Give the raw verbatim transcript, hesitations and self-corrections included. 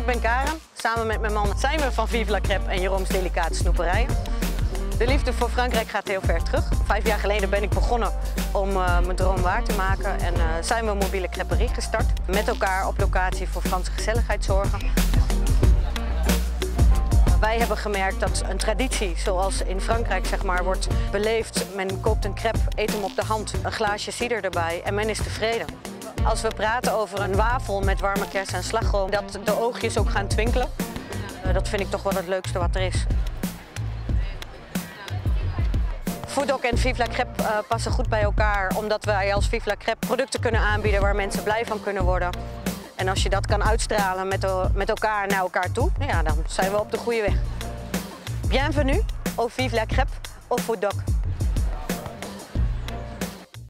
Ik ben Karen. Samen met mijn man zijn we van Vive la Crêpe en Jerome's Delicate Snoeperijen. De liefde voor Frankrijk gaat heel ver terug. Vijf jaar geleden ben ik begonnen om uh, mijn droom waar te maken. En uh, zijn we een mobiele crêperie gestart. Met elkaar op locatie voor Franse gezelligheid zorgen. Wij hebben gemerkt dat een traditie zoals in Frankrijk zeg maar, wordt beleefd. Men koopt een crêpe, eet hem op de hand, een glaasje cider erbij en men is tevreden. Als we praten over een wafel met warme kersen en slagroom, dat de oogjes ook gaan twinkelen. Uh, dat vind ik toch wel het leukste wat er is. Fooddoc en Vive la Crêpe uh, passen goed bij elkaar, omdat wij als Vive la Crêpe producten kunnen aanbieden waar mensen blij van kunnen worden. En als je dat kan uitstralen met, met elkaar naar elkaar toe, ja, dan zijn we op de goede weg. Bienvenue au Vive la Crêpe au Fooddoc.